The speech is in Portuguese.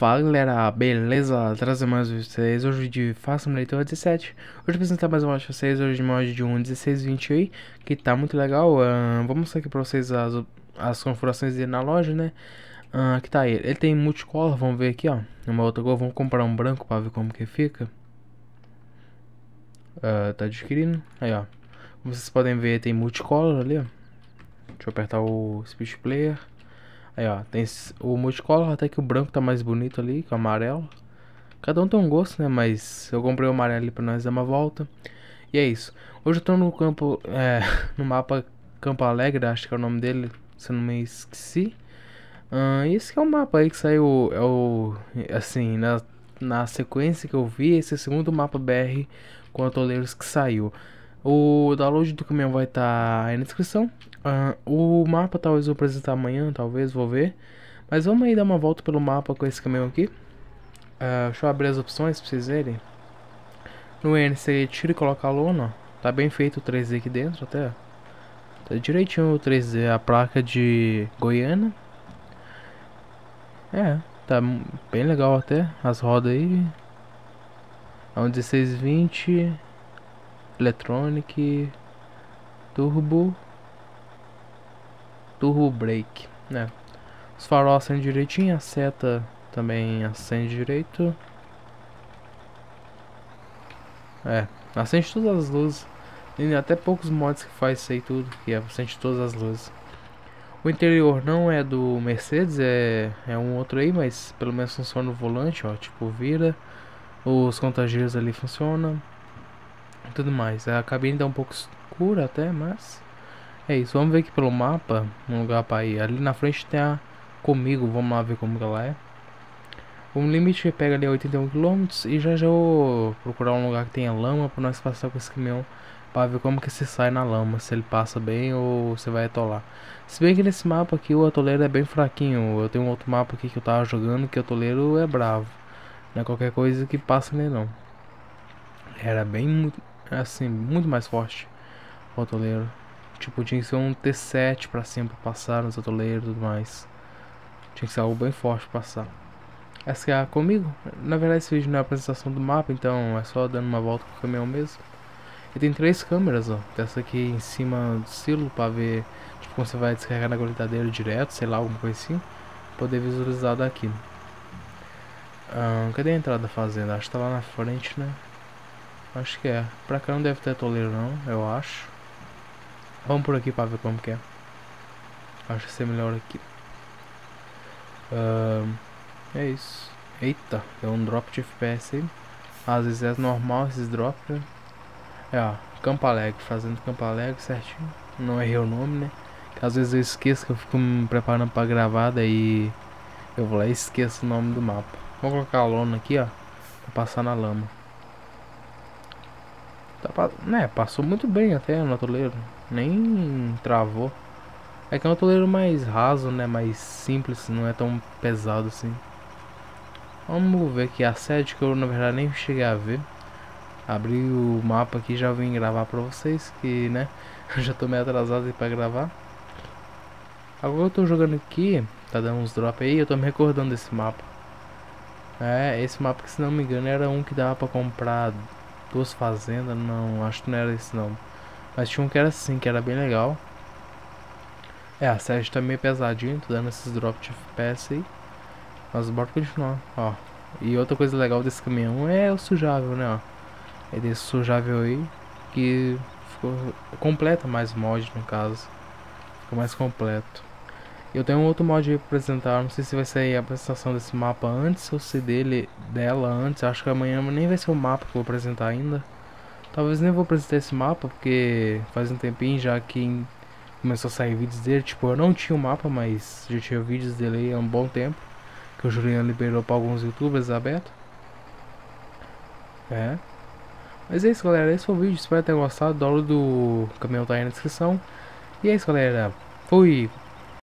Fala galera, beleza? Trazer mais um vocês hoje de Fast Simulator 17. Hoje vou apresentar mais um mod pra vocês, hoje de mod de 1620 aí, que tá muito legal. Vou mostrar aqui pra vocês as configurações dele na loja, né? Aqui tá ele. Ele tem multicolor, vamos ver aqui, ó. Uma outra cor, vamos comprar um branco pra ver como que fica. Tá adquirindo. Aí, ó. Como vocês podem ver, tem multicolor ali, ó. Deixa eu apertar o Speech Player. Aí, ó, tem o multicolor, até que o branco tá mais bonito ali, que o amarelo. Cada um tem um gosto, né? Mas eu comprei o amarelo ali pra nós dar uma volta. E é isso. Hoje eu tô no campo, no mapa Campo Alegre, acho que é o nome dele, se eu não me esqueci. Esse que é o mapa aí que saiu, assim, na sequência que eu vi, esse é o segundo mapa BR com atoleiros que saiu. O download do caminhão vai estar aí na descrição. O mapa talvez eu apresentar amanhã, talvez, vou ver. Mas vamos aí dar uma volta pelo mapa com esse caminhão aqui. Deixa eu abrir as opções pra vocês verem. No N você tira e coloca a lona, ó. Tá bem feito o 3D aqui dentro até. Tá direitinho o 3D, a placa de Goiânia. Tá bem legal até. As rodas aí. É um 1620 Electronic Turbo Brake, né? Os farol acendem direitinho, a seta também acende direito. Acende todas as luzes. Tem até poucos mods que faz isso aí tudo, que acende todas as luzes. O interior não é do Mercedes, é um outro aí, mas pelo menos funciona no volante, ó, tipo vira. Os contagios ali funcionam. E tudo mais. A cabine tá um pouco escura até, mas é isso. Vamos ver aqui pelo mapa um lugar para ir. Ali na frente tem a Comigo, vamos lá ver como que ela é. O limite pega ali 81 km e já vou procurar um lugar que tenha lama para nós passar com esse caminhão para ver como que se sai na lama, se ele passa bem ou se vai atolar. Se bem que nesse mapa aqui o atoleiro é bem fraquinho. Eu tenho um outro mapa aqui que eu tava jogando que o atoleiro é bravo. Não é qualquer coisa que passa nele não. Era bem assim, muito mais forte o atoleiro. Tipo, tinha que ser um T7 pra cima pra passar nos atoleiros e tudo mais. Tinha que ser algo bem forte pra passar. Essa é a Comigo. Na verdade esse vídeo não é a apresentação do mapa, então é só dando uma volta com o caminhão mesmo. E tem 3 câmeras, ó. Dessa aqui em cima do silo pra ver, tipo, quando você vai descarregar na colheitadeira direto, sei lá, alguma coisa assim. Poder visualizar daqui. Cadê a entrada da fazenda? Acho que tá lá na frente, né? Acho que é. Pra cá não deve ter toleiro não, eu acho. Vamos por aqui pra ver como que é. Acho que vai ser melhor aqui. É isso. Eita, deu um drop de FPS aí. Às vezes é normal esses drops, né? Ó, Campo Alegre, fazendo Campo Alegre certinho. Não errei o nome, né? Que às vezes eu esqueço que eu fico me preparando pra gravar, daí eu vou lá e esqueço o nome do mapa. Vou colocar a lona aqui, ó, pra passar na lama. Né, passou muito bem até no atoleiro. Nem travou. É que é um atoleiro mais raso, né? Mais simples, não é tão pesado assim. Vamos ver aqui a sede que eu na verdade nem cheguei a ver. Abri o mapa aqui e já vim gravar pra vocês, que né, eu já tô meio atrasado aí pra gravar. Agora eu tô jogando aqui, tá dando uns drops aí, eu tô me recordando desse mapa. Esse mapa que se não me engano era um que dava pra comprar 2 fazendas, não, acho que não era esse não. Mas tinha um que era assim, que era bem legal. A sede tá meio pesadinho, tô dando esses drops de FPS aí. Mas bora continuar, ó. E outra coisa legal desse caminhão é o sujável, né, ó. É desse sujável aí que ficou completa mais mod no caso. Ficou mais completo. Eu tenho um outro mod aí pra apresentar. Não sei se vai sair a apresentação desse mapa antes ou se dela antes. Acho que amanhã nem vai ser o mapa que eu vou apresentar ainda. Talvez nem vou apresentar esse mapa porque faz um tempinho já que começou a sair vídeos dele. Tipo, eu não tinha o mapa, mas já tinha vídeos dele aí há um bom tempo. Que o Juliano liberou pra alguns youtubers aberto. Mas é isso, galera, esse foi o vídeo, espero ter gostado. O download do caminhão tá aí na descrição. E é isso, galera, fui!